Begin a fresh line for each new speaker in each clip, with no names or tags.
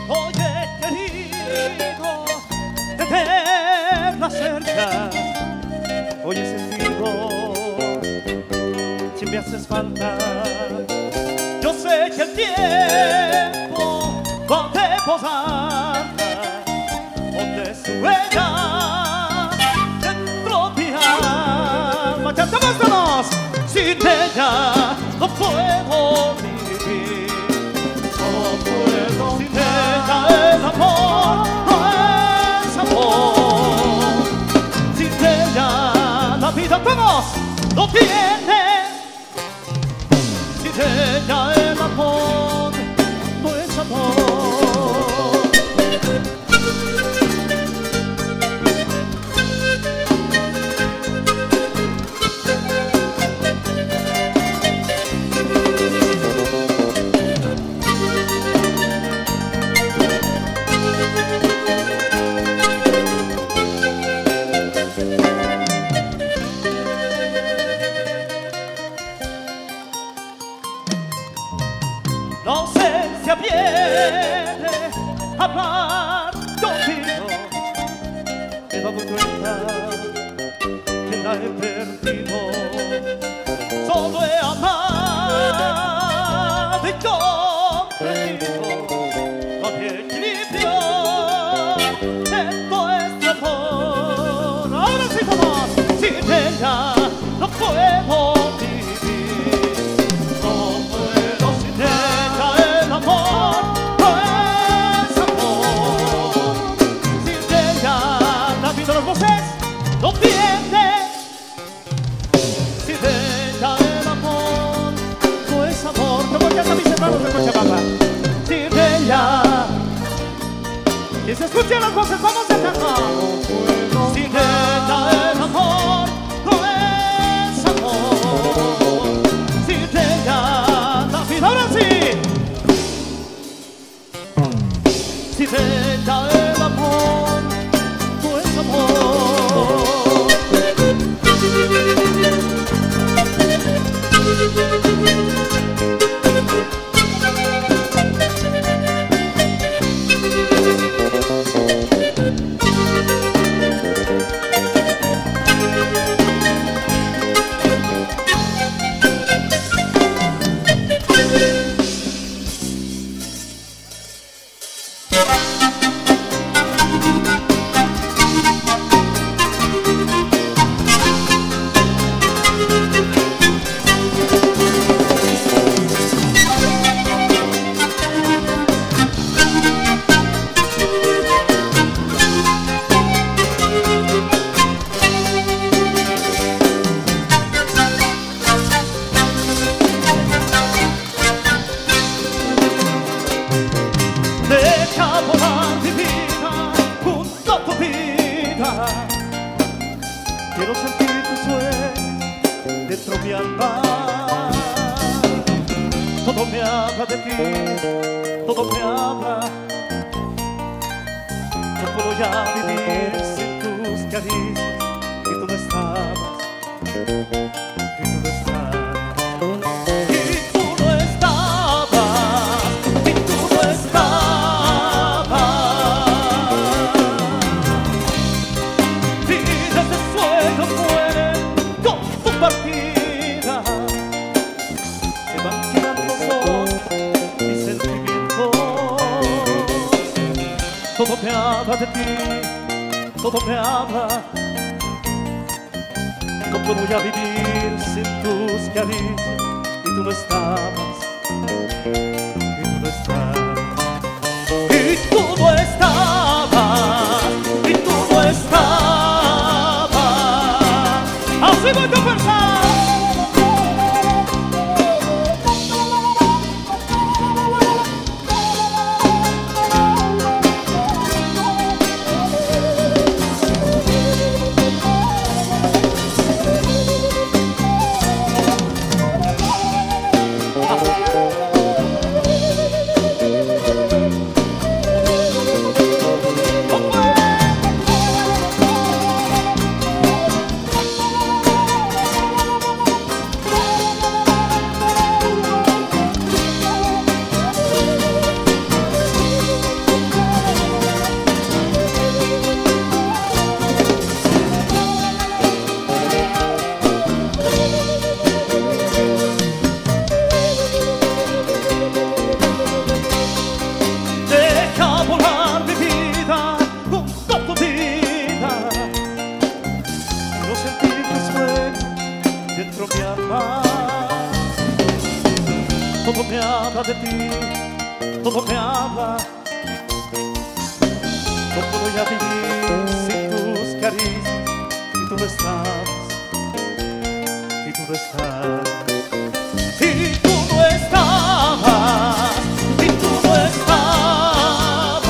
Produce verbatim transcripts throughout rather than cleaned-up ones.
Oye, querido, de eterna cerca, hoy he sentido si me haces falta. Yo sé que el tiempo va a posar donde su huella dentro mi alma. Cantamos todos. Sin ella no puedo vivir, no puedo. Sin ella el amor no es amor. Sin ella la vida todos no tiene. Sin ella el amor no es amor. La ausencia viene a hablar conmigo. Me he dado cuenta que la he perdido. Solo he amado y comprendido. No había equilibrio en nuestro amor. Ahora sí todos. Sin ella no puedo vivir. No puedo sin ella. El amor no es amor. Sin ella la vida, las voces no pierde. Sin ella el amor no es amor. Como cantan mis hermanos de Cochabamba. Sin ella, que se escuchen las voces, vamos a cantar. Sin ella el amor no es amor. Sin ella la vida, ahora sí. Sin ella el amor no es amor. Deja volar mi vida junto a tu vida. Quiero sentir tu sueño dentro de mi alma. Todo me habla de ti, todo me habla. No puedo ya vivir sin tus caricias. Y tú no estabas, y tú no estabas. Todo me habla de ti, todo me habla. No puedo ya vivir sin tus caricias. Y tú no estabas, y tú no estabas, y tú no estabas, y tú no estabas. Así voy a conversar. todo me habla de ti, todo me habla. No puedo ya vivir sin tus caricias, y tú no estás, y tú no estás. Y tú no estabas, y tú no estabas.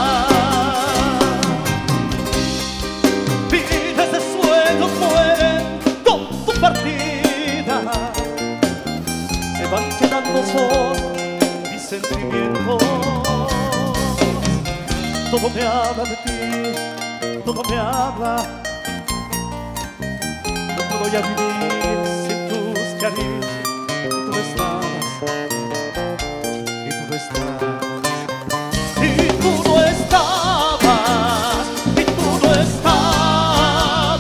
Vidas de sueños mueren con tu partida. Se van quedando solos mis sentimientos. Todo me habla de ti, todo me habla. No puedo ya vivir sin tus caricias. Y tú no estás, y tú no estás, y tú no estabas, y tú no estabas.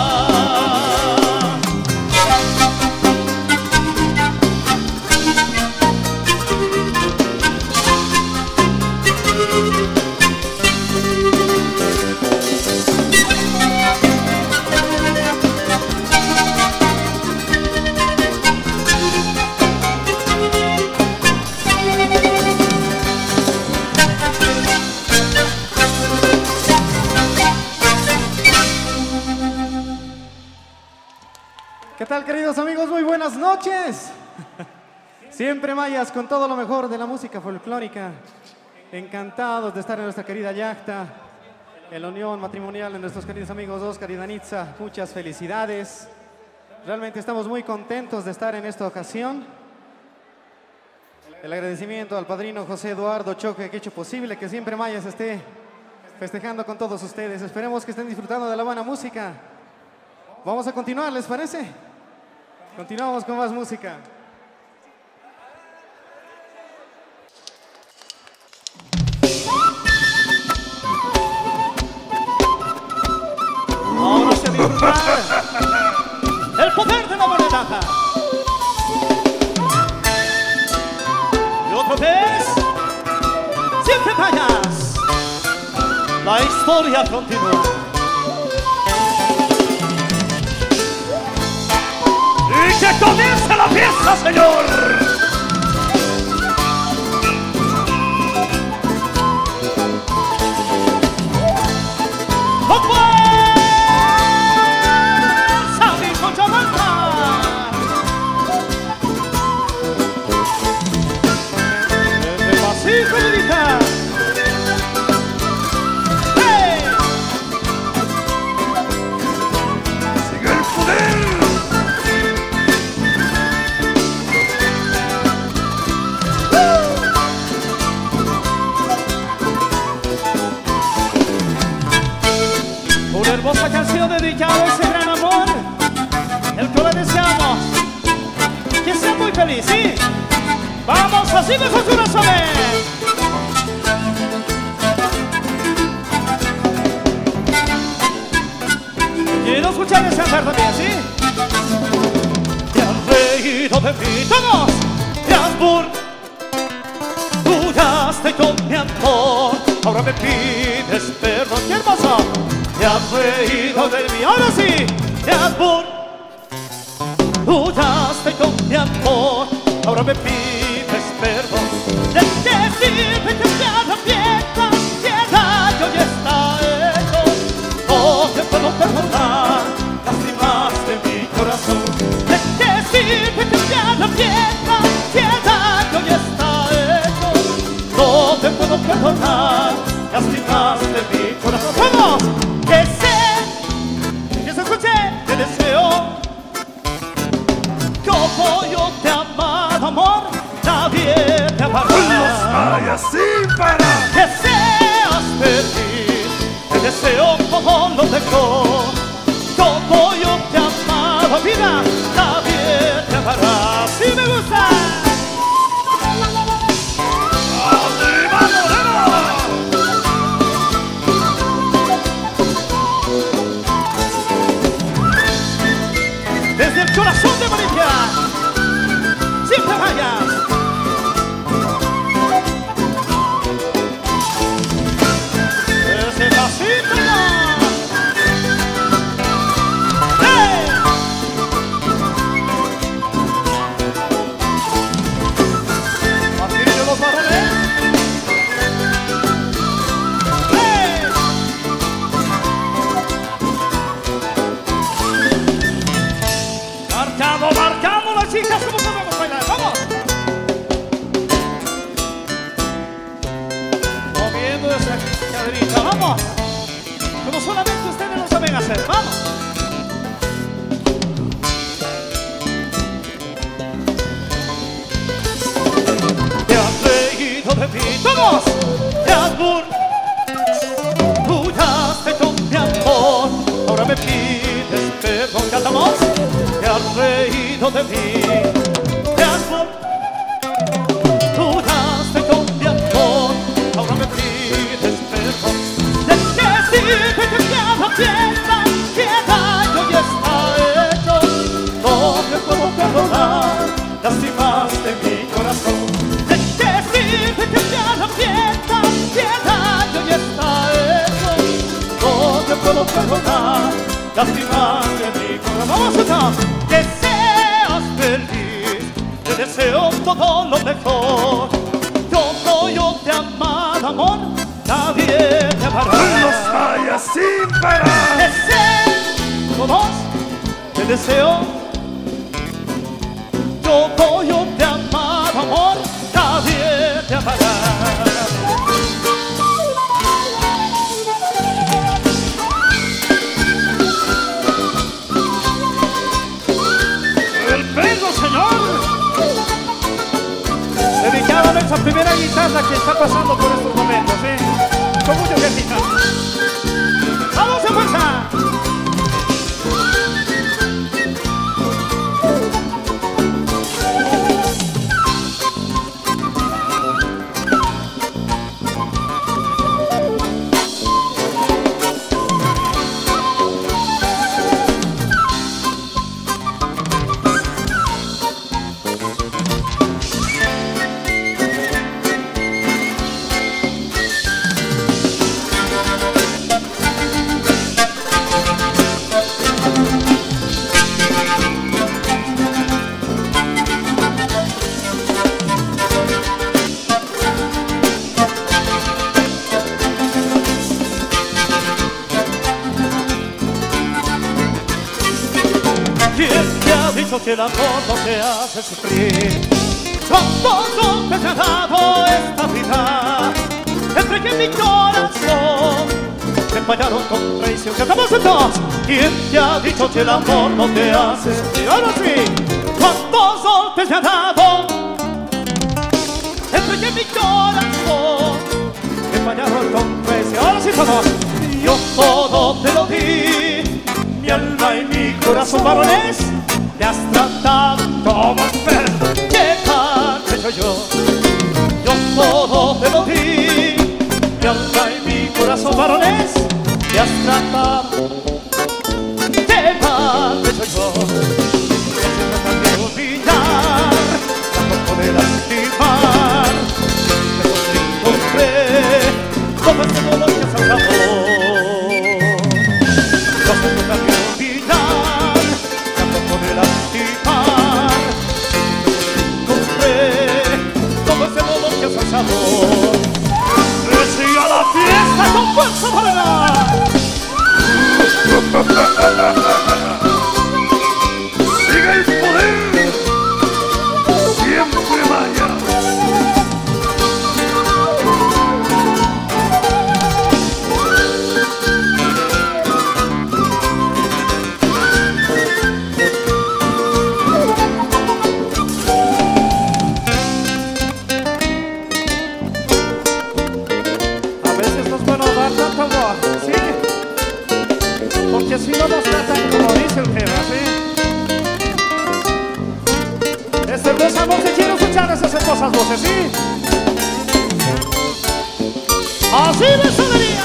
¿Qué tal, queridos amigos? Muy buenas noches. Siempre mayas con todo lo mejor de la música folclórica. Encantados de estar en nuestra querida yacta, en la unión matrimonial de nuestros queridos amigos Oscar y Danitza. Muchas felicidades. Realmente estamos muy contentos de estar en esta ocasión. El agradecimiento al padrino José Eduardo Choque, que ha hecho posible que Siempre Mayas esté festejando con todos ustedes. Esperemos que estén disfrutando de la buena música. Vamos a continuar, ¿les parece? Continuamos con más música.
Ahora se disfrutar el poder de la moneda. Y otra vez, Siempre Mayas. La historia continúa. ¡Y que comience la fiesta, señor! ¡Con fuerza, mi Cochabamba! Desde el Pacífico, Lolita. ¡Hey! ¡Sigue el poder! Una hermosa canción dedicada a ese gran amor, el que le deseamos que sea muy feliz, ¿sí? Vamos, así mejor corazones. Quiero escuchar esa cantar también, ¿sí? Te has reído de mí, todos, te has burlaste con mi amor, ahora me pides perdón. ¡Qué hermoso! Te has reído de mí, ahora sí. Te has burlaste con mi amor, ahora me pides perdón. ¿De qué sirve que te arrepientas si el daño ya está hecho? No te puedo perdonar, lastimaste mi corazón. ¿De qué sirve que te arrepientas si el daño ya está hecho? No te puedo perdonar, lastimaste mi corazón. ¡Vamos! Que sé, que se escuche, te deseo. Como yo te he amado, amor, nadie te amará.
¡Ay, así para!
Que seas feliz, te deseo como lo dejó. Como yo te he amado, vida, nadie te amará. ¡Sí me gusta!
¡Arriba, Moreno!
Desde el corazón de Bolivia, Siempre Mayas. Ese pasito más. ¡Hey! vamos. Te has reído de mí, vamos. Te has burlaste de amor, ahora me pides perdón, cantamos. Te has reído de mí, te has burlaste de amor, ahora me pides perdón. De que decirte que cada fiesta, que daño ya está hecho, no te puedo perdonar, lastimaste mi corazón. De que decirte que cada fiesta, que daño ya está hecho, no te puedo perdonar, lastimaste mi corazón. Vamos a cantar. Que seas feliz, te deseo todo lo mejor. Yo soy yo te amado, amor, nadie te amará.
¡Los mayas sin parar!
Que seas todos, te deseo. Yo soy yo te amado, amor, nadie te amará.
Dedicada a nuestra primera guitarra que está pasando por estos momentos, ¿sí? Con mucho cariño.
¡Vamos a fuerza! ¿Quién te ha dicho que el amor no te hace sufrir? ¿Cuántos golpes te ha dado esta vida? Entre que mi corazón te fallaron con traición. ¡Cantamos entonces! ¿Quién te ha dicho que el amor no te hace sufrir? ¡Ahora sí! ¿Cuántos golpes te ha dado? Entre que mi corazón te fallaron con traición. ¡Ahora sí todos! Yo todo te lo di, mi alma y mi corazón, varones, te has tratado como un perro. ¿Qué tal he hecho yo? Yo todo te lo di, mi alma y mi corazón, varones, te has tratado. ¿Qué tal he hecho yo? Que se trata de olvidar, tampoco de lastimar. Pero te encontré todo ese dolor que se acabó. No se trata de olvidar, tampoco de lastimar. Encontré todo ese dolor que se acabó. ¡Siga la fiesta con fuerza, morena!
¡Siga el poder! ¡Siempre vaya!
A veces no es bueno dar tanto amor, ¿sí? Porque si no nos tratan como dice el tema, ¿sí? Esta hermosa voz que quiero escuchar esas hermosas voces, ¿sí?
¡Así me sonaría!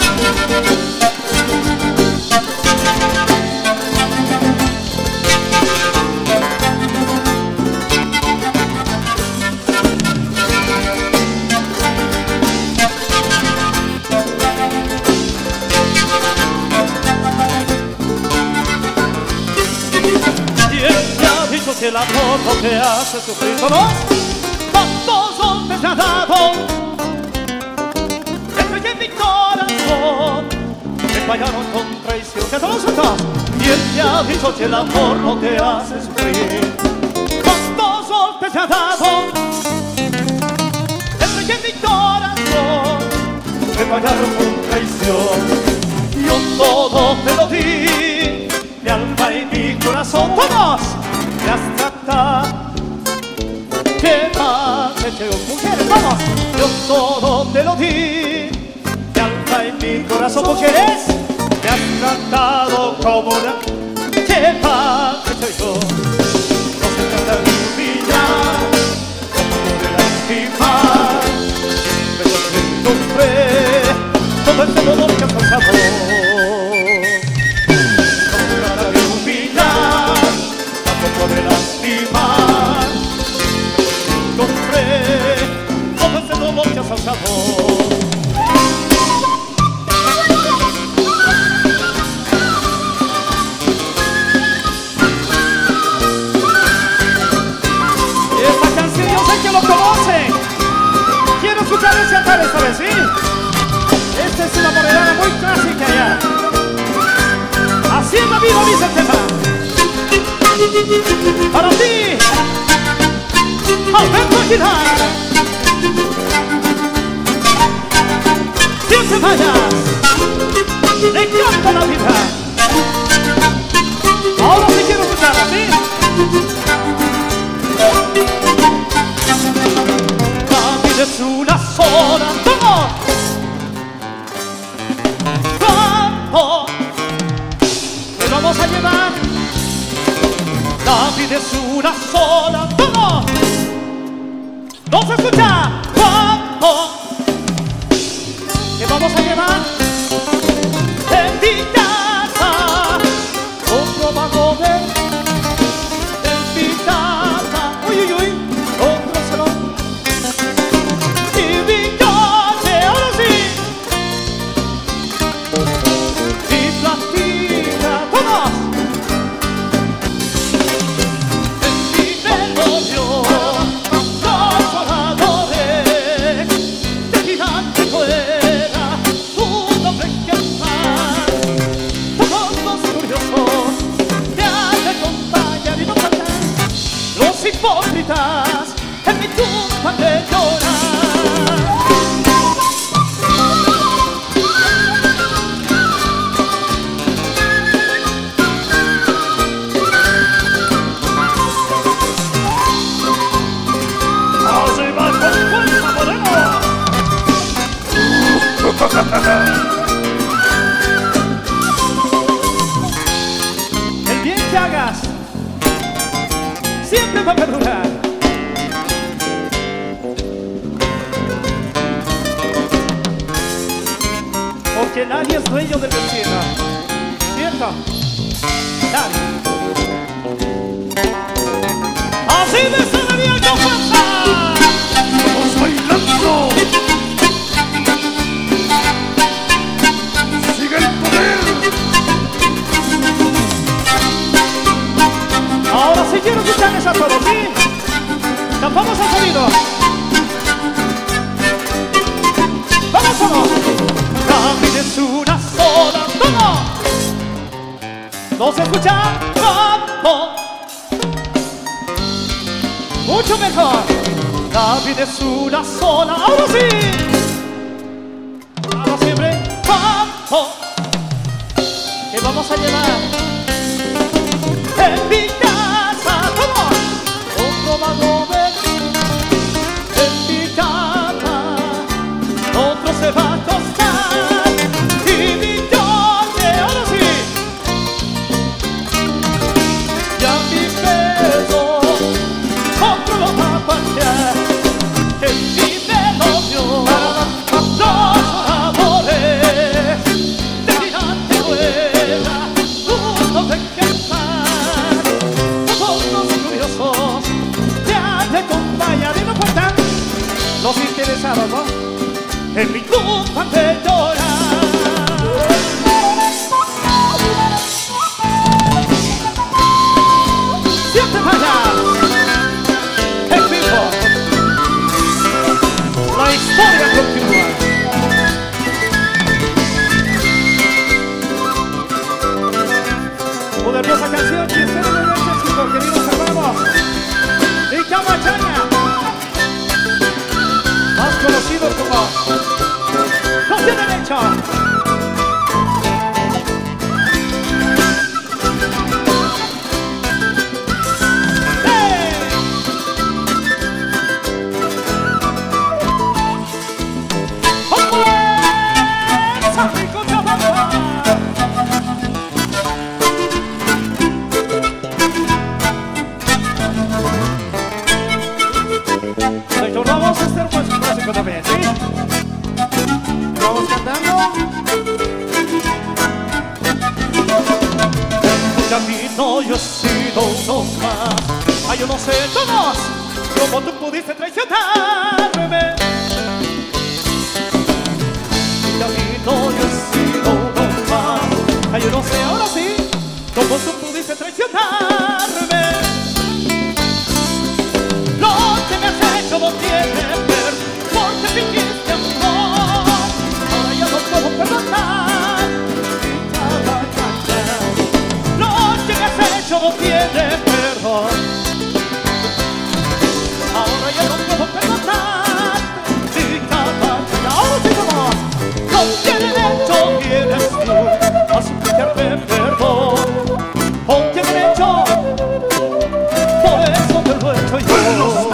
Que el amor no te hace sufrir. ¿Todos? ¿Cuántos golpes te ha dado? Entre que mi corazón te fallaron con traición. ¿Que todos estás? ¿Quién te ha dicho que el amor no te hace sufrir? ¿Cuántos golpes te ha dado? Entre que mi corazón te fallaron con traición. Yo todo te lo di, corazón, todos. Me has tratado, ¿qué más he hecho? Mujeres, vamos. Yo todo te lo di, mi alma y mi corazón, mujeres. Me has tratado como una, ¿qué más he hecho yo? No se trata de humillar, tampoco de lastimar. Pero te encontré todo ese dolor que has pasado. De lastimar, encontré todo ese dolor que has causado. Y esta canción yo sé que lo conocen. Quiero escuchar ese altar esta vez, ¿sí? Esta es una morenada muy clásica ya. Así es la vida, dice el tema. Para ti, Alberto Aguilar. Siete vallas, le canta la vida. Ahora sí quiero escuchar así. La vida es una sola, vamos. Vamos, te vamos a llevar. La vida es una sola, todo. No se escucha, vamos. Que vamos a llevar en mi casa otro vago de en mi casa. Uy, uy, uy, otro salón. Y mi coche, ahora sí. Mi platica, todos. Hipócritas en mi tumba de llorar. ¡Arriba con fuerza, Moreno! El bien que hagas siempre va a perdurar. Porque nadie es dueño del destino, ¿cierto? Nadie. Así de sabiduría con fuerza.
Vamos bailando. Sigue el poder.
Ahora sí quiero escucharles a todos, ¿sí? Tapamos el sonido. ¡Vamos todos! La vida es una sola, todo. No se escucha, vamos. Mucho mejor. La vida es una sola, ahora sí. Ahora siempre, vamos. Que vamos a llevar en mi casa, vamos. Otro vago de en mi cama, otro se va a acostar y mi coche, ahora sí. Ya mi peso, otro lo va a pasear. En mi velorio, los amores de gigante vuela, uno de cantar. Todos los curiosos ya te acompañan y no faltan los interesados, ¿no? En mi tumba de llorar. Siete vallas en vivo. La historia continúa. Una hermosa canción que ustedes me ven, chicos, queridos hermanos. Y Camachaña, más conocido como No Tiene Derecho. hacer pues un clásico también, ¿sí?
Vamos cantando.
Camino yo he sido uno más. Ay, yo no sé todos cómo tú pudiste traicionarme. Camino yo he sido uno más. Ay, yo no sé ahora sí cómo tú pudiste traicionarme. Lo que me has hecho no tiene ver, porque fingiste amor. Ahora ya no puedo perdonar. Hecho no tiene perdón. Ahora ya no puedo perdonar. Y cada día ahora sí vamos. No tiene derecho vienes tú a suplicarme perdón. No tiene derecho, por eso te lo he hecho yo.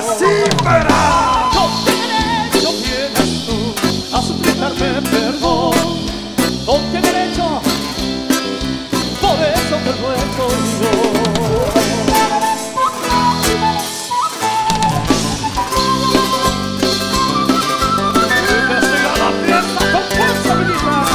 No tiene derecho vienes tú a suplicarme perdón. No tiene derecho, por eso te lo he hecho yo. Que siga la fiesta con fuerza, mi vida.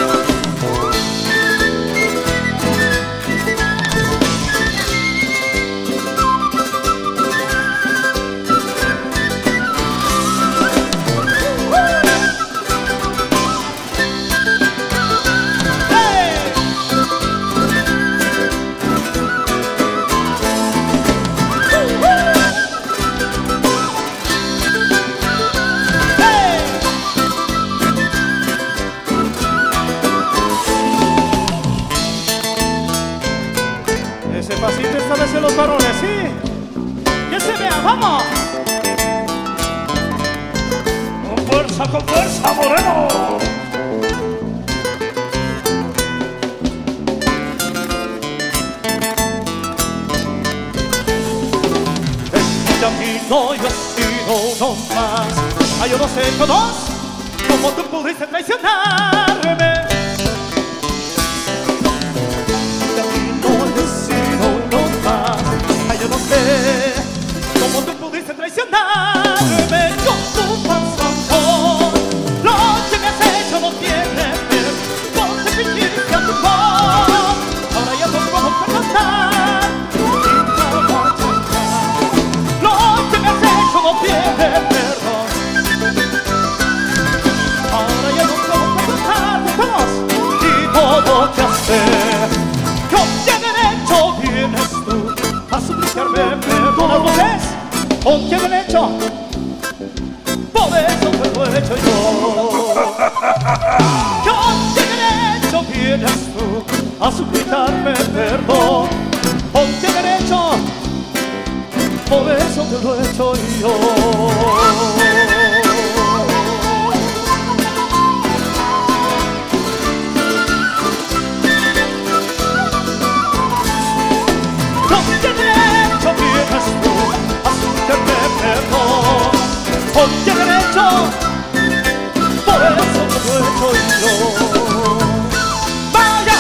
Ese pasito esta vez en los varones, ¿sí? Que se vea, ¡vamos! Con fuerza, con fuerza, Moreno. En mi camino yo he sido uno más. Ay, yo no sé todos cómo tú pudiste traicionarme. Ay, yo no sé cómo tú pudiste traicionarme con tu falso amor. Lo que me has hecho no tiene ver, porque fingiste amor. Ahora ya no puedo perdonar. Lo que me has hecho no tiene perdón. Ahora ya no puedo perdonar. Vamos. Y todo que hacer. ¿Con qué derecho vienes tú a suplicarme perdón? ¿Las voces? ¿Con qué derecho? Por eso te lo he hecho yo. ¿Con qué derecho vienes tú a suplicarme perdón? ¿Con qué derecho? Por eso te lo he hecho yo. ¿Con qué derecho? Por eso te lo he hecho yo. ¡Vaya!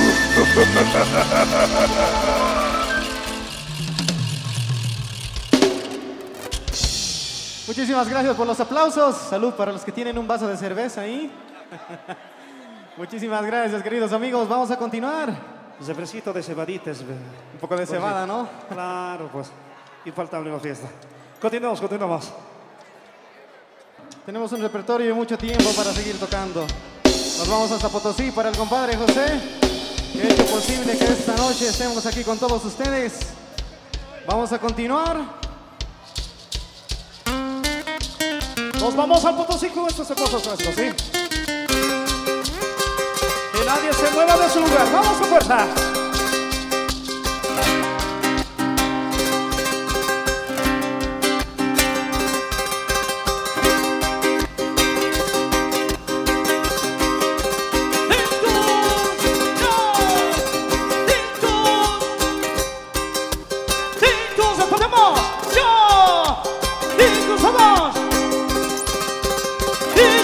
Muchísimas gracias por los aplausos. Salud para los que tienen un vaso de cerveza ahí. Muchísimas gracias, queridos amigos. Vamos a continuar.
Cebrecito de cebaditas.
Un poco de cebada, ¿no?
Claro, pues. Infaltable la fiesta. Continuamos, continuamos.
Tenemos un repertorio y mucho tiempo para seguir tocando. Nos vamos hasta Potosí para el compadre José, que ha hecho posible que esta noche estemos aquí con todos ustedes. Vamos a continuar.
Nos vamos al Potosí con estos cosas nuestros, ¿sí? Que nadie se mueva de su lugar. ¡Vamos con fuerza!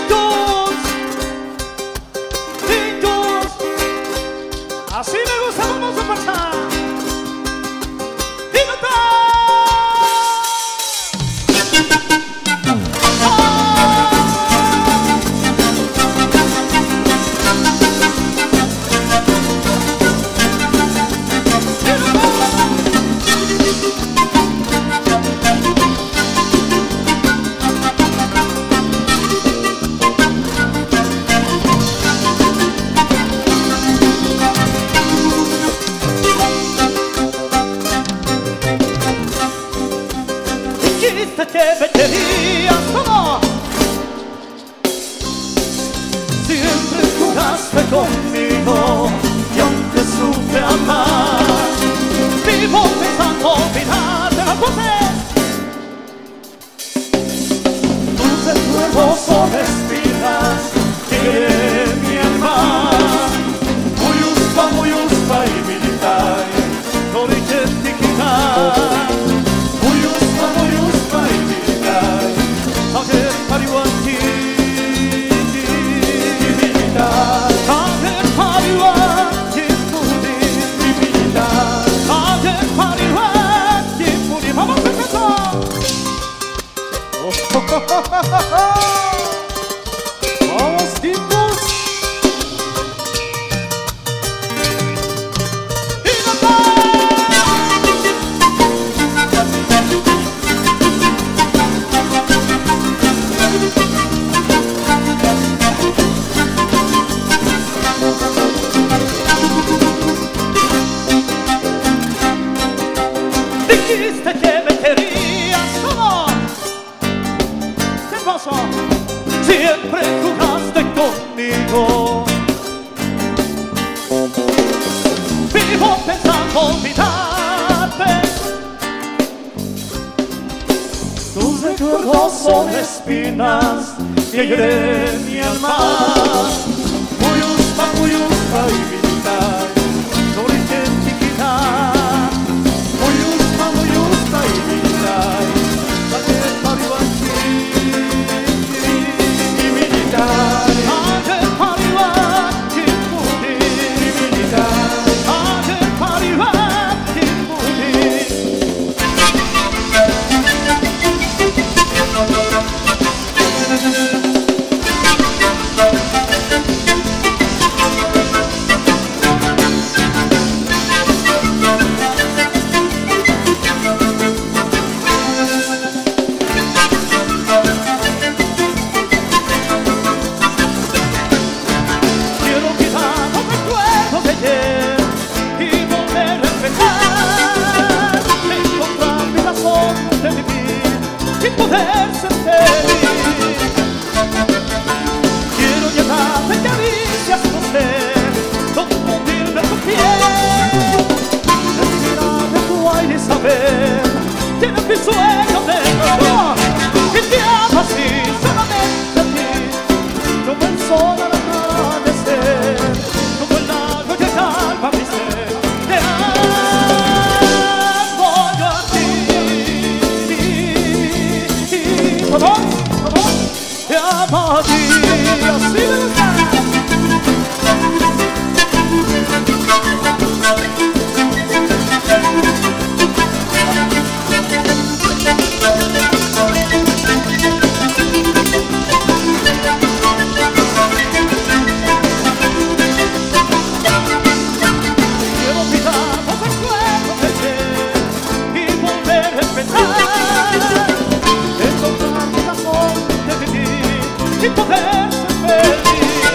Así me gusta.
¡Vamos, tipos!
Dijiste que me querías, ¿cómo? ¿Qué pasó? Siempre jugaste conmigo. Vivo pensando olvidarte. Tus recuerdos son espinas y hieren mi alma. Muyuspa, muyuspa y vinta, dorite chiquita. Muyuspa, muyuspa y vinta, sake pariwanchi y vinta. Sake pariwanchi pudi y vinta. Sake pariwanchi pudi. Quiero quitar los recuerdos de ayer y volver a empezar, encontrar mi razón de vivir y poder ser feliz. Quiero llenarte de caricias, no sé, confundirme tu piel, respirar de tu aire y saber que eres mi sueño de amor. Y te amo así, solamente a ti, como el sol al amanecer, como el lago llegar a mi ser. Te amo yo a ti. ¿Cómo? ¿Cómo? Te amo a ti, así me gusta. Quiero olvidar los recuerdos de ayer y volver a empezar, encontrar mi razón de vivir y poder ser feliz.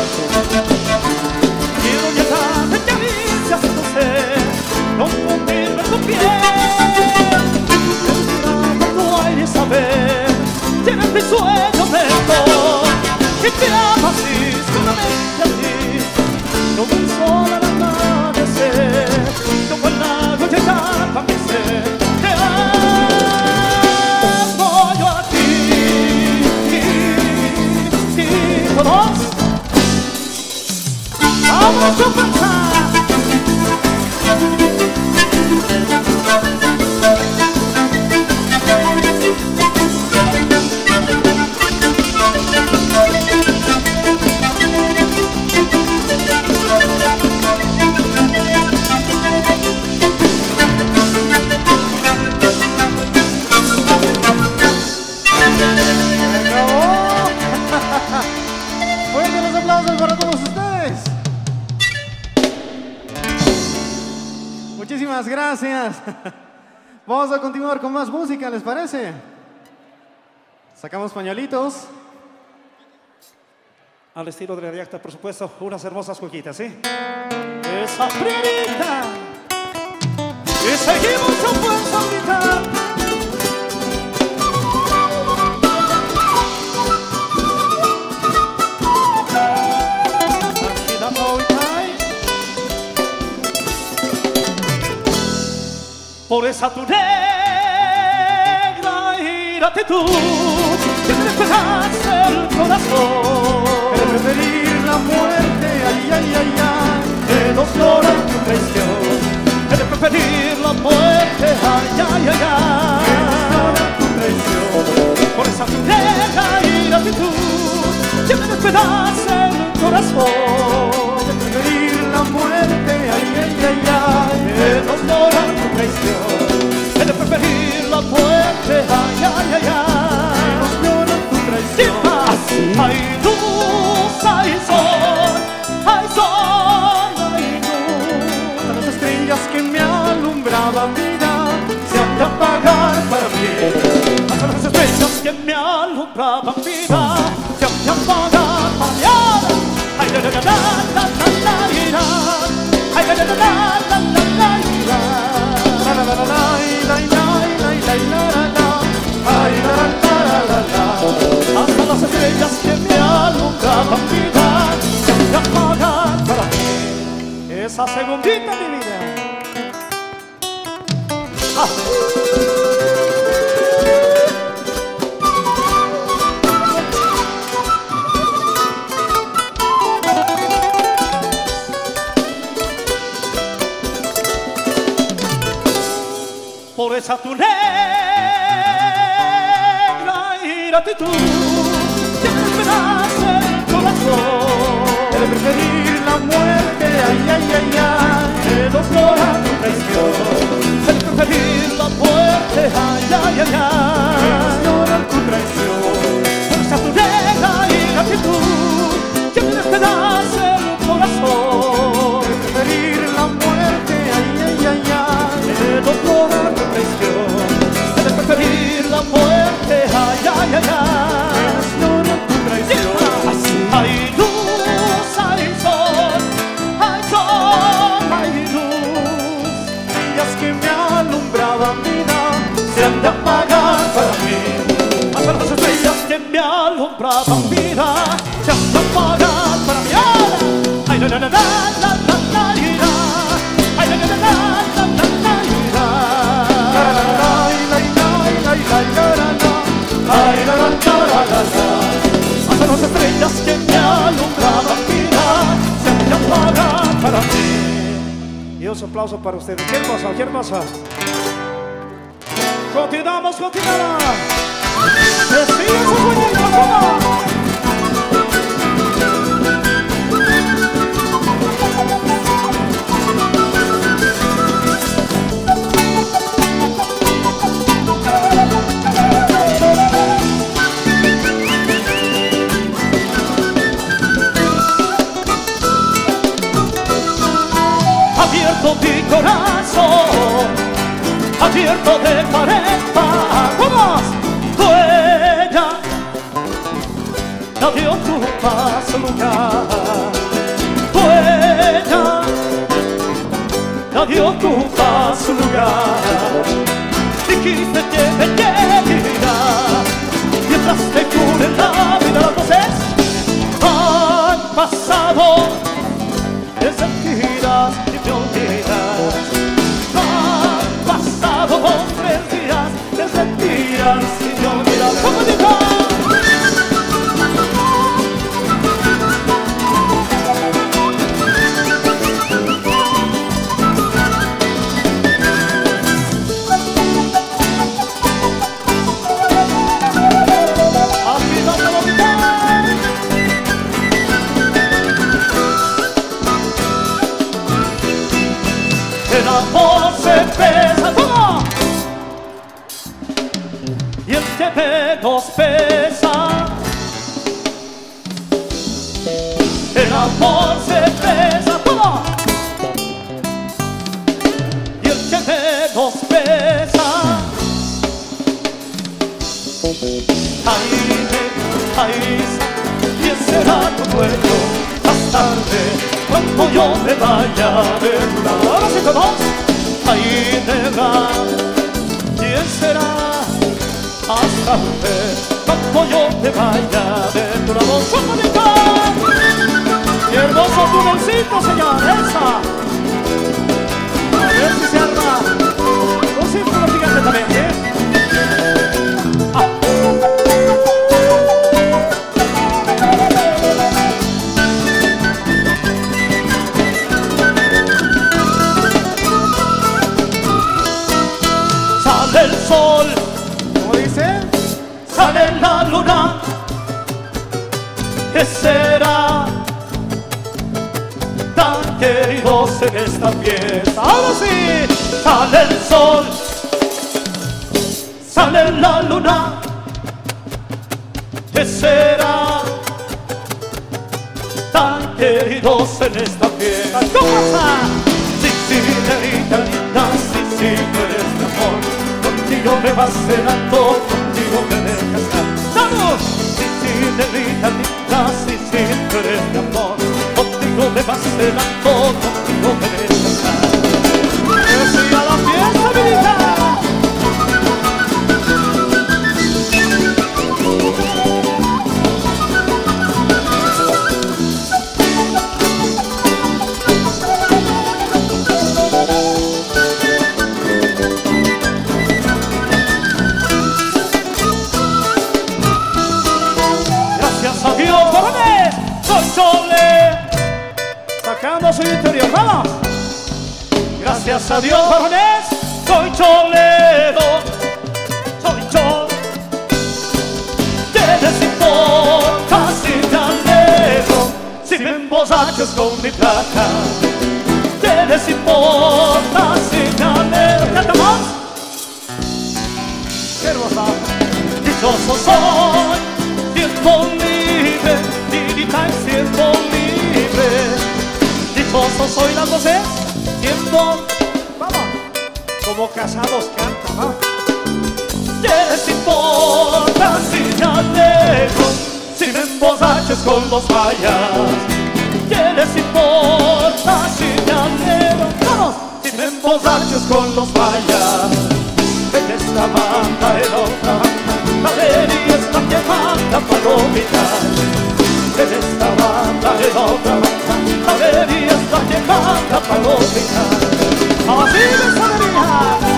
Quiero llenarte de caricias, no sé, confundirme tu piel, respirar de tu aire y saber que eres mi sueño mejor. Y te amo así, solamente a ti, como el sol al amanecer, como el lago llegar a mi ser. Te amo yo a ti. ¿Todos? ¡Vamos a pasar!
Fuertes los aplausos para todos ustedes. Muchísimas gracias. Vamos a continuar con más música, ¿les parece? Sacamos pañuelitos.
Al estilo de la Yacta, por supuesto, unas hermosas cuequitas, ¿sí? Esa primerita. Y seguimos a fuerza ahorita. Por esa tu negra gratitud que me despejaste el corazón.
El preferir la muerte, ay, ay, ay, ay,
De dos horas tu traición. He de preferir la muerte, ay, ay, ay, ay.
tu traición.
Por esa tu negra gratitud que me despejaste el corazón.
El preferir la muerte, ay, ay, ay, ay,
De dos horas tu traición. He de preferir la muerte, ay, ay, ay, ay.
nos llora tu
hay luz, hay sol, hay sol, hay luz.
Las estrellas que me alumbraban vida se han de apagar para mí.
Hasta las estrellas que me alumbraban vida se han de apagar para mí. Ay, la, la, la, la, la, la, la, ay, la, la, la, la, la, la, la,
la, la, la, la, la, la, la, la, la. Ay, la, la, la, la, la.
hasta las estrellas que me alumbraban vida se han de apagar para mí.
Esa segundita, mi vida.
Ah. Por esa tu negra gratitud que me despedaza el corazón.
De preferir la muerte, ay, ay, ay, ay,
De doslorar tu traición. De preferir la muerte, ay, ay, ay, ay.
llorar tu traición.
Por esa tu negra gratitud que me despedaza el corazón.
De preferir la muerte, ay, ay, ay, ay,
De doslorar tu traición. De preferir la muerte, ay, ay, ay, ay.
llorar tu traición.
Hay luz, hay sol, hay sol, hay luz.
Ellas que me alumbraban vida
Se han de apagar para mí. Hasta las estrellas que me alumbraban vida se han de apagar para mí. Ay, la, la, la, la, la, la, la, la. Ay, la, la, la, la, la, la, la, la.
la, la, la, la, la, la, la, la, la.
Ay, la, la, la, la, la, la. Hasta las estrellas que me alumbraban vida se han de apagar para mí.
Y un aplauso para ustedes. Qué hermosa, qué hermosa.
Continuamos, continuamos. Recibe su sueñito, vamos. Abierto mi corazón, abierto de par en par. ¡Vamos! Dueña, nadie ocupa su lugar. Dueña, nadie ocupa su lugar. Dijiste que me quería, mientras te cure la vida. Las voces han pasado. Desde mentiras y te olvidas. Han pasado dos, tres días. Desde mentiras y te olvidas. ¿Cómo digo? El amor se pesa, ¿cómo? Y el que menos pesa. El amor se pesa, ¿cómo? Y el que menos pesa. Ahí me, ahí ¿quién será tu dueño? Más tarde, cuando yo me vaya de tu lado. Ahora sí, todos. Ahí nega, ¿quién será? Más tarde, cuando yo me vaya de tu lado. ¡Súbito! ¡Qué hermoso tunelcito, señor! ¡Esa! A ver si se arma un círculo gigante también, ¿eh? Ah. Sale el sol,
¿Cómo dice?
sale la luna. ¿Qué será? Tan queridos en esta fiesta. Ahora sí, sale el sol, sale la luna. ¿Qué será? tan queridos en esta fiesta. ¿Cómo pasa? Sí, sí, negrita linda, sí, sí, tú eres mi amor. Contigo me vas cenando, contigo me dejas estar. ¡Vamos! Sí, sí, negrita linda, sí, sí, tú eres mi amor. Contigo me vas cenando, contigo me dejas estar. ¡Eso y a la fiesta, mi vida!
Sacando su interior, vamos.
Gracias a Dios, varones, soy cholero, soy chol. ¿Qué les importa si te alegro, si me emborrachas con mi plata? ¿Qué les importa si te alegro? ¿Cantamos?
¡Qué hermosa!
Dichoso soy, tiempo libre, dirita y tiempo libre. Dichoso soy, las voces, tiempo.
Vamos. Como casados cantan, vamos.
¿Qué les importa si te alegro, si me emborrachas con los mayas? ¿Qué les importa si te alegro? ¡Vamos! Si me emborrachas con los mayas. En esta banda, en otra banda, la alegría es la que manda palomita. En esta banda, en otra banda, la alegría es la que manda palomita.
¡Así de sabería!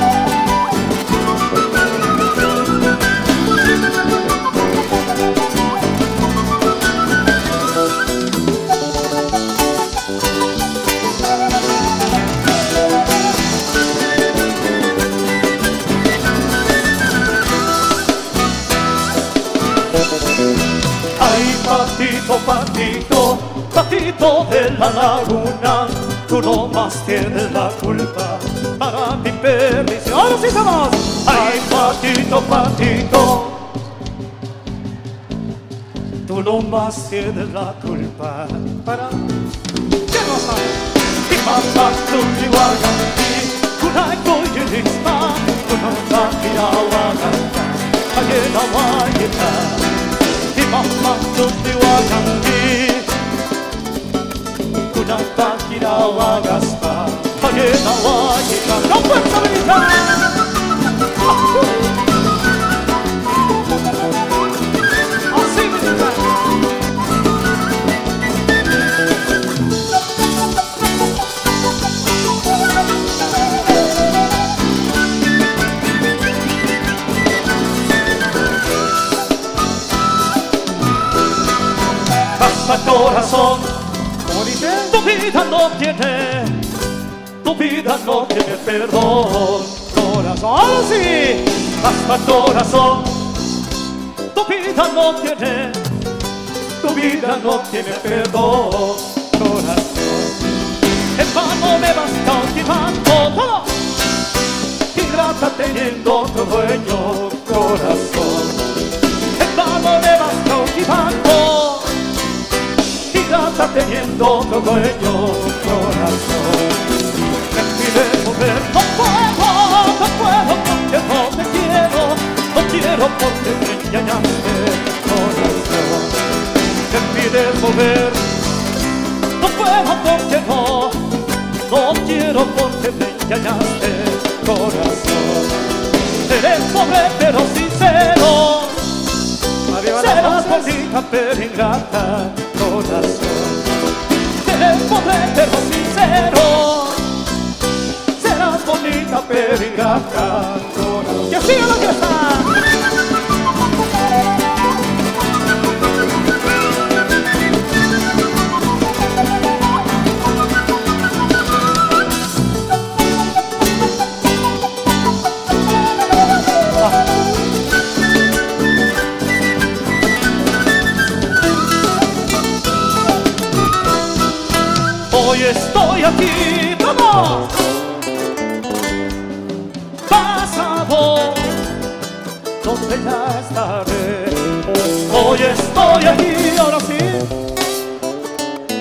Ay, patito, patito, patito de la laguna, tú no más tienes la culpa para mi perdición.
¡Ahora sí estamos!
Ay, patito, patito, tú no más tienes la culpa
Para... ¡Qué hermosa!
y mamá tú igualmente, una coyerisma, una taquirahuaganta, ayena guayeta. Mamma tutti waganti Kuna takira wagaspa Magena wajika No fuerza venita Así venita Basta corazón,
¿Cómo dice?
tu vida no tiene, tu vida no tiene perdón. Corazón, ahora sí, basta corazón, tu vida no tiene, tu vida no tiene perdón. Corazón, en vano me vas cautivando todo, ingrata teniendo otro dueño. Corazón, en vano me vas cautivando, está teniendo otro dueño. Corazón, me pide mover, no puedo, no puedo porque no te quiero, no quiero porque me engañaste. Corazón, me pide mover, no puedo porque no, no quiero porque me engañaste. Corazón, eres pobre pero sincero, serás bonita pero ingrata. Corazón, eres pobre pero sincero, serás bonita pero ingrata. Corazón, que siga la fiesta. Hoy estoy aquí, vamos, pasado, donde ya estaré. Hoy estoy aquí, ahora sí,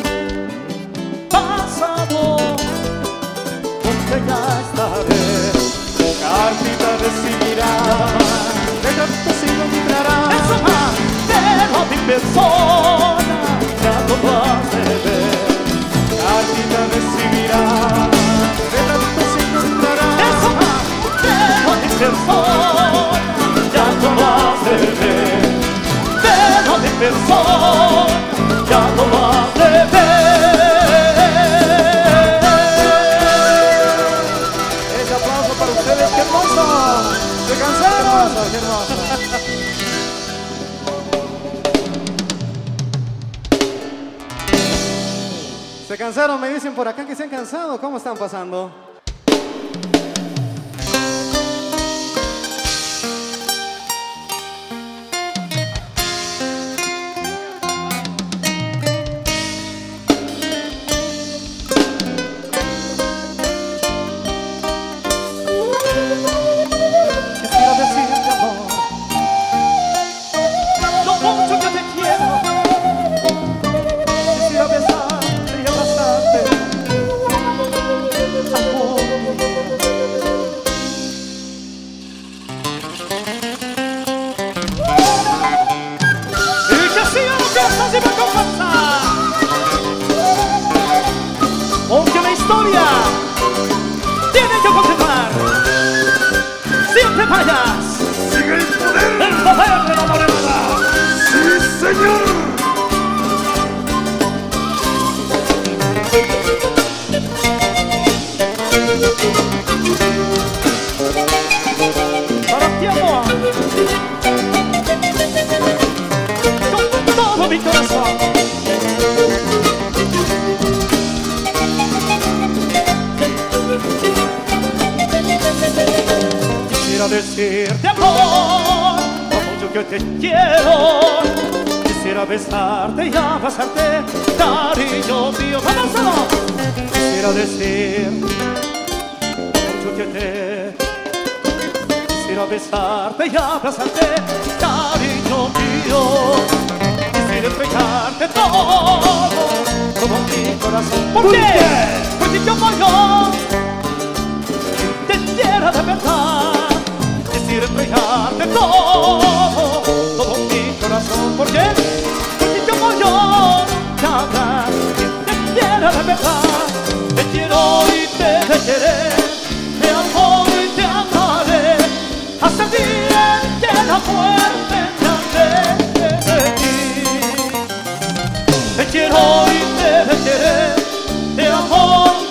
persona, ya todo has de ver.
Cartita recibirá, retrato se encontrará.
Eso más, pero mi persona, ya todo has de ver. Pero mi persona, ya todo has de ver.
Ese aplauso para ustedes, qué hermoso. Se cansaron. Qué hermoso. Se cansaron, me dicen por acá que se han cansado. ¿Cómo están pasando?
Quisiera decirte amor, lo mucho que te quiero. Quisiera besarte y abrazarte, amor mío. Y que siga lo que estás y me confianza, porque la historia tiene que continuar. Siempre vayas,
¡Sigue el poder!
el poder de la morena.
¡Sí, señor!
Para ti amor, con todo mi corazón. Quisiera decirte amor, lo mucho que te quiero. Quisiera besarte y abrazarte, cariño mío. ¡Vamos a ver! Quisiera decir lo mucho que te quisiera besarte y abrazarte, cariño mío. Quisiera entregarte todo, todo mi corazón. ¿Por qué? Porque como yo te quiero de verdad. Quisiera entregarte todo, todo mi corazón. ¿Por qué? Porque como yo te hablar, te quiero de verdad. Te quiero y te dejaré, te amo y te amaré, hasta el día en que la muerte me aleje de ti. Te quiero y te dejaré, te amo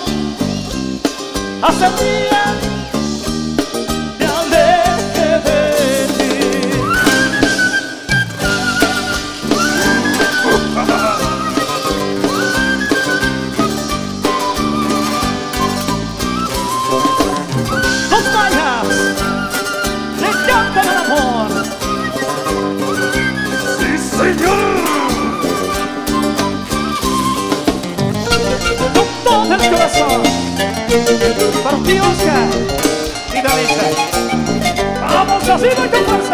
hasta el día me aleje de ti. Dos mayas le cantan el amor.
¡Sí, señor!
Con todo el corazón. Para ti, Oscar y Dalisa. ¡Vamos así, muy con fuerza!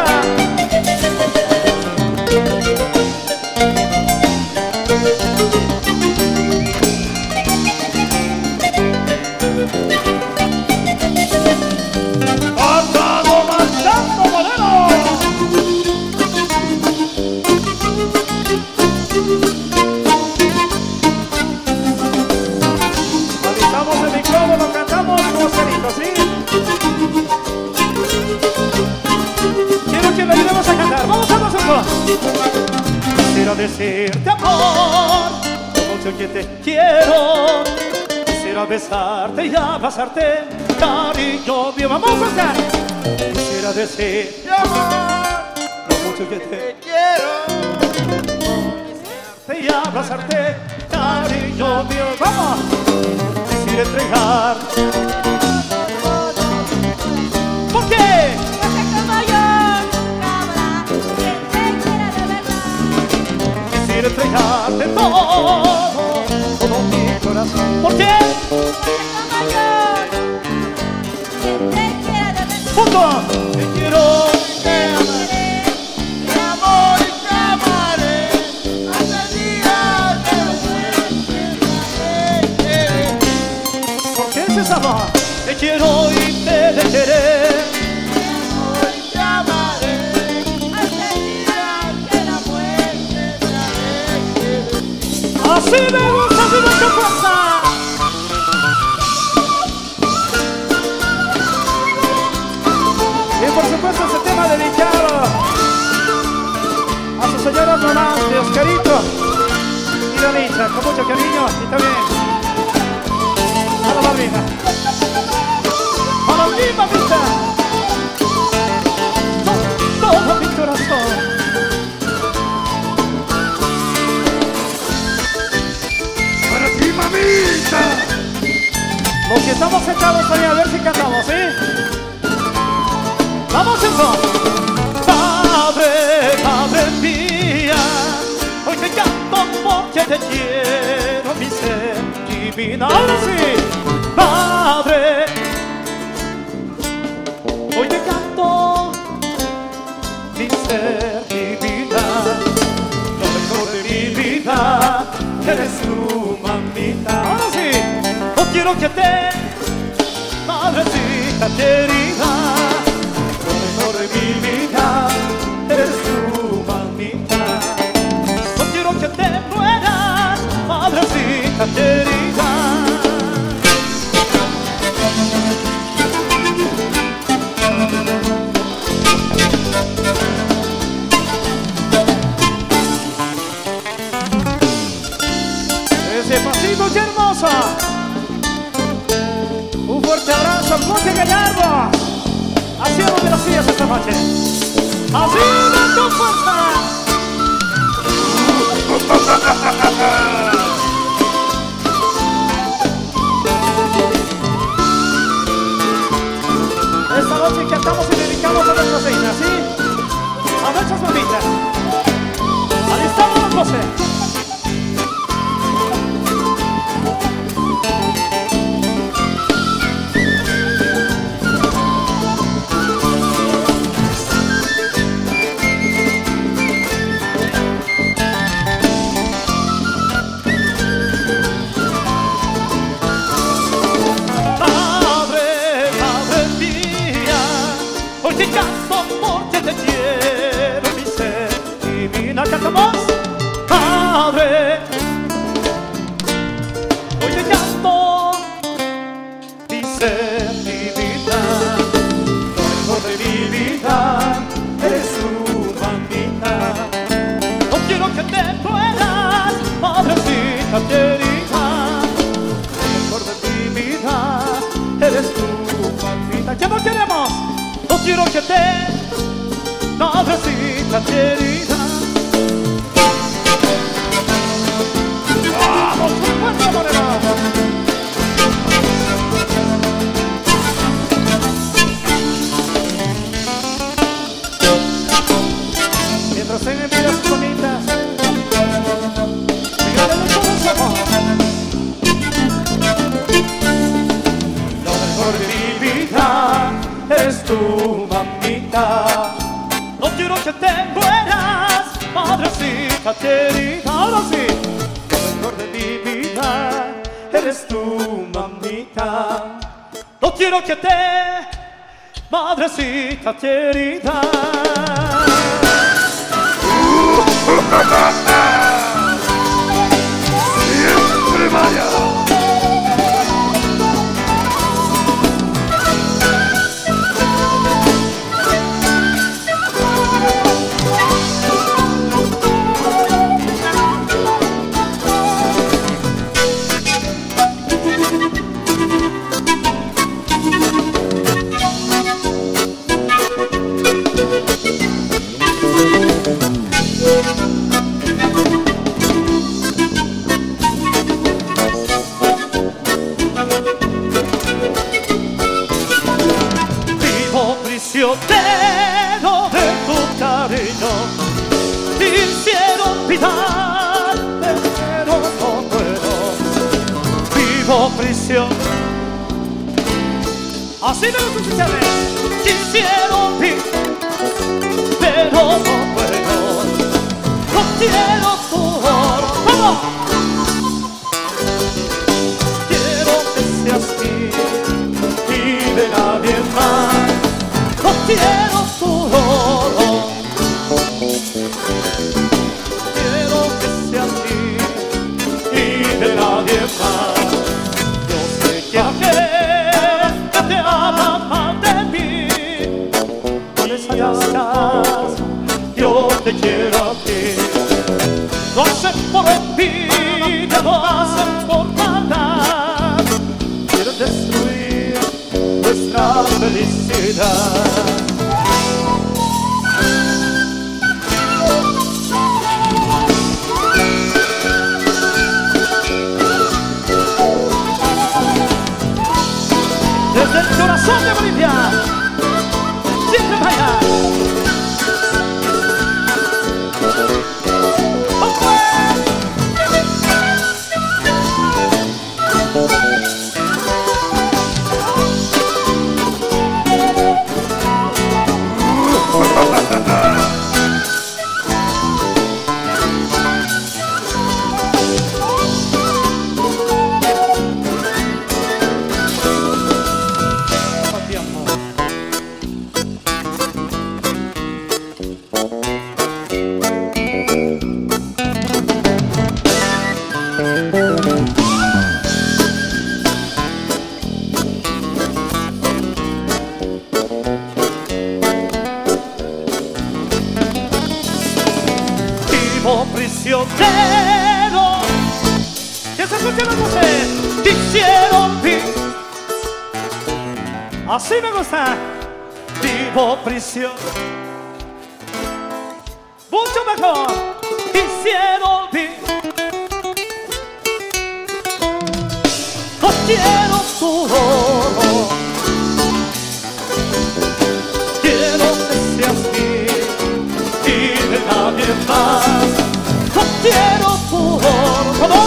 ¡Pasado marchando, Moreno! Alistamos el micrófono, cantamos como ceritos, ¿sí? Quiero que le ayudemos a cantar. Vamos a nosotros. Quisiera decirte amor, lo mucho que te quiero. Quisiera besarte y abrazarte, cariño mío. Vamos a cantar. Quisiera decirte amor, lo mucho que te quiero. Besarte y abrazarte, cariño mío. Vamos. Quisiera entregar. ¿Por qué?
Porque como yo nunca habrá quien te quiera de verdad.
Quisiera entregarte todo, todo mi corazón. ¿Por qué?
Porque como yo quien te quiera de verdad.
Punto. Te quiero, te amaré,
Te
amo y te amaré, hasta el día de la muerte. ¿Por qué ese sabor? Te quiero y te dejaré. Te amo y te amaré,
hasta el día que la muerte me
Así me gusta, así mucha fuerza.
Y por supuesto este tema dedicado a su señora mamá de Oscarito y Donita, con mucho cariño y también a la barbita.
Para mí, mamita, con todo mi corazón.
Para ti, mamita.
Los que estamos sentados ahí a ver si cantamos, ¿sí?
Vamos entonces. Padre, madre mía, hoy te canto porque te quiero, mi ser divina. Ahora sí, Padre, hoy te canto, mi ser divina. Lo mejor de mi vida eres tú, mamita. Ahora sí, no quiero que te, madrecita querida. Lo mejor de mi vida eres tú, mamita. No quiero que te mueras, madrecita querida.
Ese pasito, qué hermosa. Un fuerte abrazo al Monte Gallardo. Haciendo de las sillas esta noche.
Así de tu fuerza.
Esta noche cantamos y dedicamos a nuestras reinas, ¿sí? A nuestras bonitas. Alistamos las voces.
Te canto porque te quiero, mi ser divina. Cantamos, Padre. Hoy te canto, mi ser divina. Lo mejor de mi vida eres tu mamita. No quiero que te mueras, madrecita querida. Lo mejor de mi vida eres tu mamita. ¿Qué no queremos? No quiero que te, madrecita querida. Vamos, con fuerza, morena.
Mientras tengan vidas sus bonitas, díganle con un sabor.
Lo mejor de mi vida eres tú, mamita. No quiero que te mueras, madrecita querida. Ahora sí, lo mejor de mi vida eres tú, mamita. No quiero que te, madrecita querida.
Siempre vaya.
Prisionero de tu cariño, quisiera olvidarte, pero no puedo. Vivo prisión. Así me gusta escucharme. Quisiera olvidarte, pero no puedo. No quiero tu oro. ¡Vamos! Quiero que seas mía y de nadie más. No quiero tu oro, quiero que seas mí y hacen por envidia, lo hacen por maldad. Quieren destruir nuestra felicidad. Desde el corazón de Bolivia, siempre vaya. Prisionero, que se escuchen las voces, hicieron vivir. Así me gusta. Vivo prisión, mucho mejor. Hicieron vivir. No quiero tu oro, quiero que seas mío y de nadie más. No quiero tu oro, ¿cómo?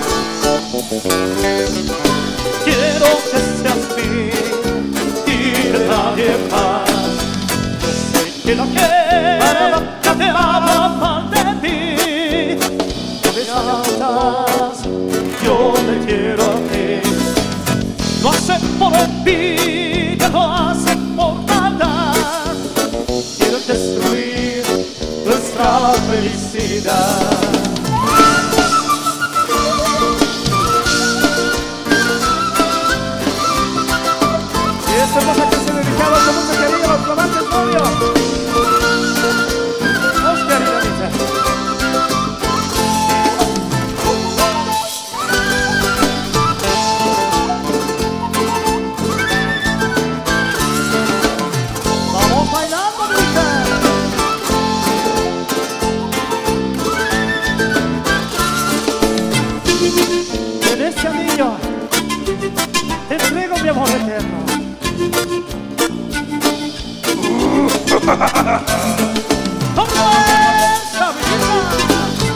Quiero que seas mío y de nadie más. Yo sé que la gente te habla mal de mí. No me faltas, yo te quiero a ti. Lo hacen por envidia, lo hacen por maldad. Quieren destruir nuestra felicidad. Y esta hermosa canción dedicada con mucho cariño a los flamantes novios. Oscar y Danita. Vamos bailando, Danita. En este anillo te entrego mi amor eterno. ¿Cómo es la vida?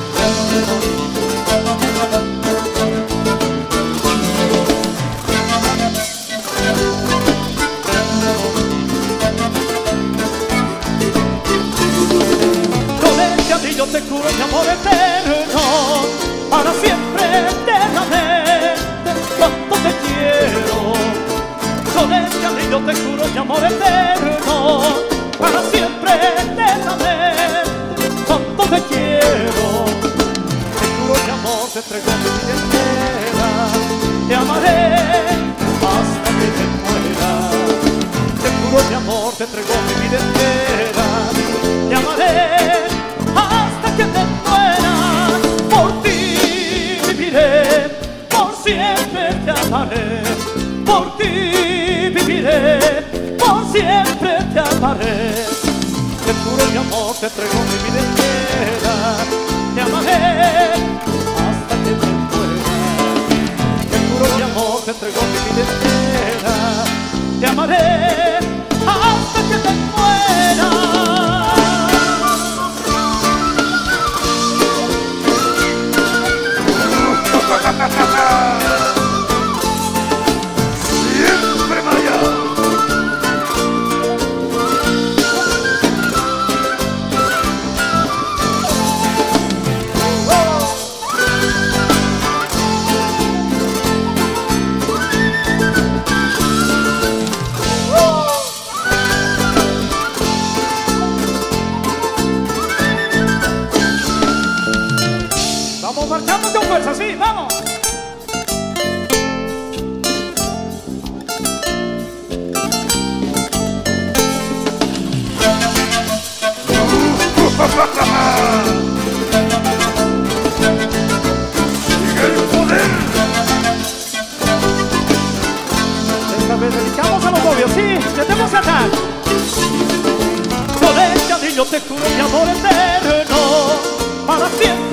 Con este anillo te juro mi amor eterno, para siempre, eternamente, cuánto te quiero. Con este anillo te juro mi amor eterno, para siempre, eternamente, cuánto te quiero. Te juro mi amor, te entrego mi vida entera, te amaré hasta que te muera. Te juro mi amor, te entrego mi vida entera, te amaré hasta que te muera. Por ti viviré, por siempre te amaré. Por ti viviré, por siempre te amaré. Te juro mi amor, te entrego mi vida entera, te amaré hasta que te muera. Te juro mi amor, te entrego mi vida entera, te amaré hasta que te muera.
Siempre Maya.
Vamos marchando con fuerza, sí, vamos.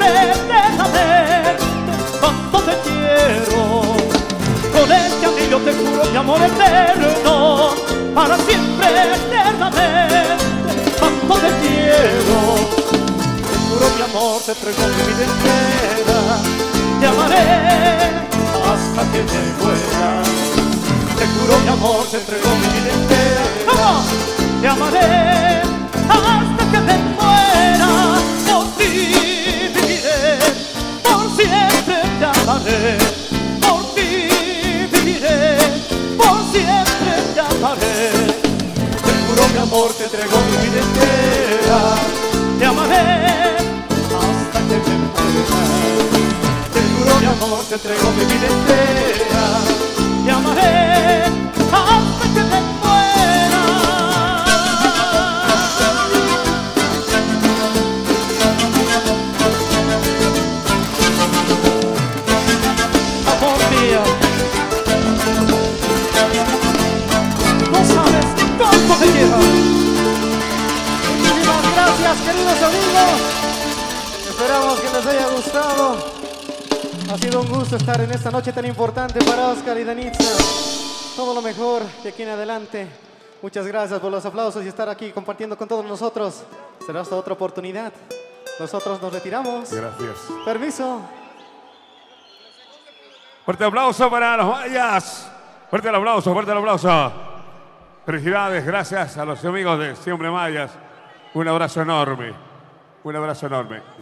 siempre eternamente cuánto te quiero. Con este anillo te juro mi amor eterno, para siempre eternamente cuánto te quiero. Te juro mi amor, te entrego mi vida entera, te amaré hasta que me muera. Te juro mi amor, te entrego mi vida entera, ¡vamos! Te amaré hasta que me muera. Por ti viviré, por siempre te amaré. Por ti viviré, por siempre te amaré. Te juro mi amor, te entrego mi vida entera, te amaré hasta que me muera. Te juro mi amor, te entrego mi vida entera, te amaré hasta que me muera. Amor mío, no sabes cuánto te quiero.
Muchísimas gracias, queridos amigos. Esperamos que les haya gustado. Ha sido un gusto estar en esta noche tan importante para Oscar y Danitza. Todo lo mejor de aquí en adelante. Muchas gracias por los aplausos y estar aquí compartiendo con todos nosotros. Será hasta otra oportunidad. Nosotros nos retiramos.
Gracias.
Permiso.
Fuerte aplauso para los mayas. Fuerte el aplauso, fuerte el aplauso. Felicidades, gracias a los amigos de Siempre Mayas. Un abrazo enorme. Un abrazo enorme.